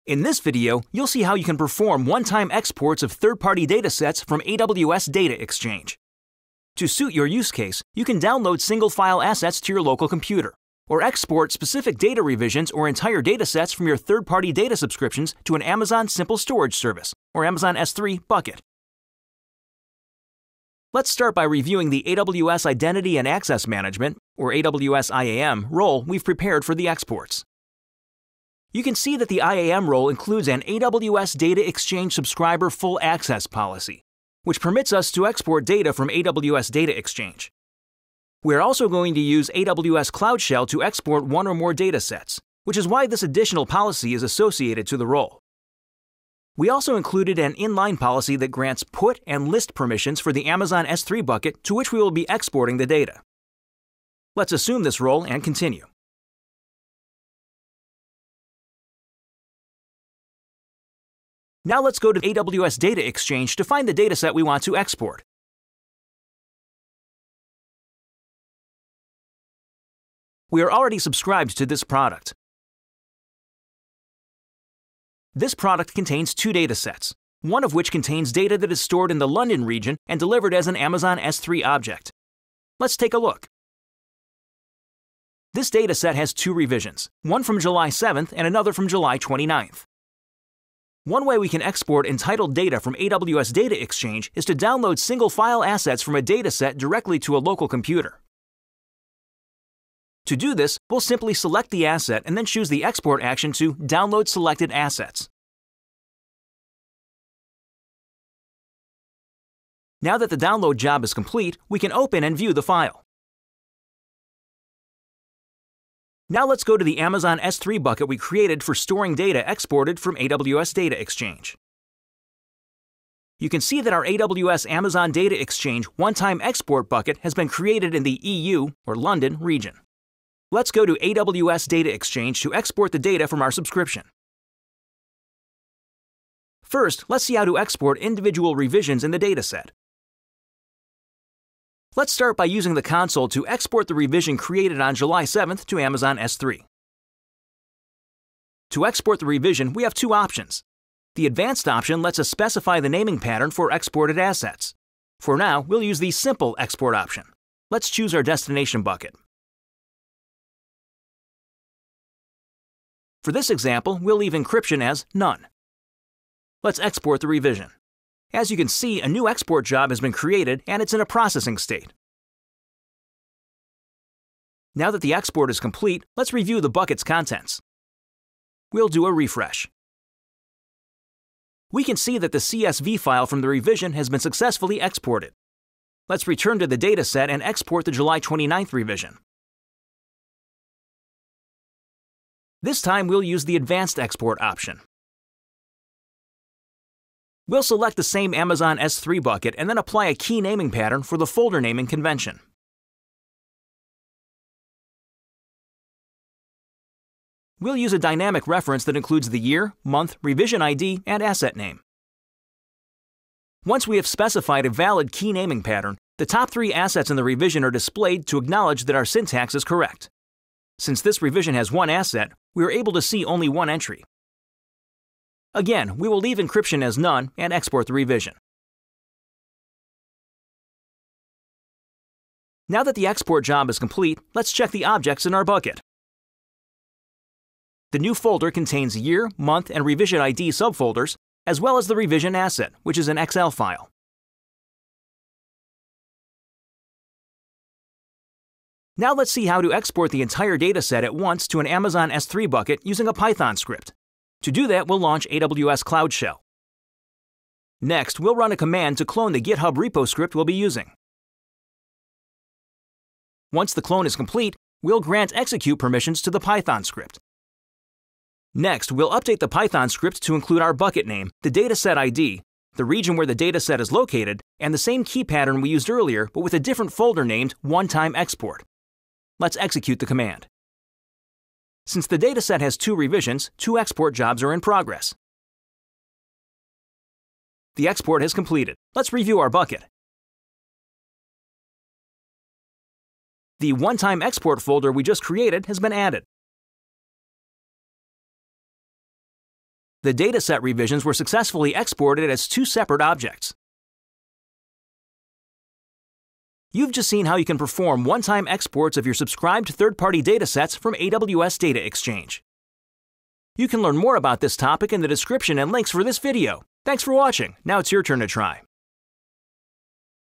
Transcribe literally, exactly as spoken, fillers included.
In this video, you'll see how you can perform one-time exports of third-party datasets from A W S Data Exchange. To suit your use case, you can download single-file assets to your local computer, or export specific data revisions or entire datasets from your third-party data subscriptions to an Amazon Simple Storage Service, or Amazon S three bucket. Let's start by reviewing the A W S Identity and Access Management, or A W S I A M, role we've prepared for the exports. You can see that the I A M role includes an A W S Data Exchange Subscriber Full Access policy, which permits us to export data from A W S Data Exchange. We're also going to use A W S Cloud Shell to export one or more datasets, which is why this additional policy is associated to the role. We also included an inline policy that grants put and list permissions for the Amazon S three bucket to which we will be exporting the data. Let's assume this role and continue. Now let's go to A W S Data Exchange to find the dataset we want to export. We are already subscribed to this product. This product contains two datasets, one of which contains data that is stored in the London region and delivered as an Amazon S three object. Let's take a look. This dataset has two revisions, one from July seventh and another from July twenty-ninth. One way we can export entitled data from A W S Data Exchange is to download single-file assets from a dataset directly to a local computer. To do this, we'll simply select the asset and then choose the export action to Download Selected Assets. Now that the download job is complete, we can open and view the file. Now let's go to the Amazon S three bucket we created for storing data exported from A W S Data Exchange. You can see that our A W S Amazon Data Exchange one-time export bucket has been created in the E U, or London, region. Let's go to A W S Data Exchange to export the data from our subscription. First, let's see how to export individual revisions in the dataset. Let's start by using the console to export the revision created on July seventh to Amazon S three. To export the revision, we have two options. The advanced option lets us specify the naming pattern for exported assets. For now, we'll use the simple export option. Let's choose our destination bucket. For this example, we'll leave encryption as none. Let's export the revision. As you can see, a new export job has been created and it's in a processing state. Now that the export is complete, let's review the bucket's contents. We'll do a refresh. We can see that the C S V file from the revision has been successfully exported. Let's return to the dataset and export the July twenty-ninth revision. This time we'll use the advanced export option. We'll select the same Amazon S three bucket and then apply a key naming pattern for the folder naming convention. We'll use a dynamic reference that includes the year, month, revision I D, and asset name. Once we have specified a valid key naming pattern, the top three assets in the revision are displayed to acknowledge that our syntax is correct. Since this revision has one asset, we are able to see only one entry. Again, we will leave encryption as none and export the revision. Now that the export job is complete, let's check the objects in our bucket. The new folder contains year, month, and revision I D subfolders, as well as the revision asset, which is an X L file. Now let's see how to export the entire dataset at once to an Amazon S three bucket using a Python script. To do that, we'll launch A W S Cloud Shell. Next, we'll run a command to clone the GitHub repo script we'll be using. Once the clone is complete, we'll grant execute permissions to the Python script. Next, we'll update the Python script to include our bucket name, the dataset I D, the region where the dataset is located, and the same key pattern we used earlier, but with a different folder named one-time export. Let's execute the command. Since the dataset has two revisions, two export jobs are in progress. The export has completed. Let's review our bucket. The one-time export folder we just created has been added. the dataset revisions were successfully exported as two separate objects. You've just seen how you can perform one-time exports of your subscribed third-party datasets from A W S Data Exchange. You can learn more about this topic in the description and links for this video. Thanks for watching. Now it's your turn to try.